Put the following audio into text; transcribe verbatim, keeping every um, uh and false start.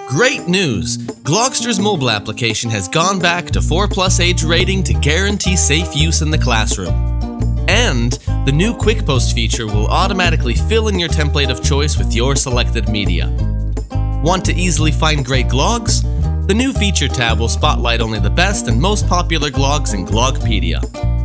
Great news! Glogster's mobile application has gone back to four plus age rating to guarantee safe use in the classroom. And the new Quick Post feature will automatically fill in your template of choice with your selected media. Want to easily find great glogs? The new feature tab will spotlight only the best and most popular glogs in Glogpedia.